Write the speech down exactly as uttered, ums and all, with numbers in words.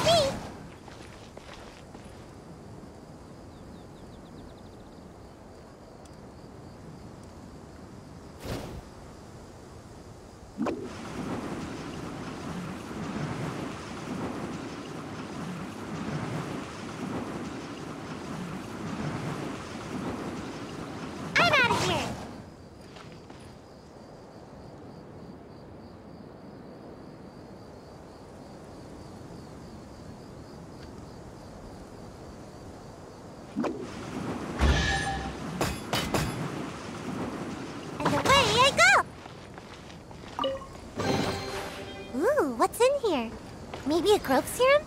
me. I'm out of here. And away I go! Ooh, what's in here? Maybe a growth serum?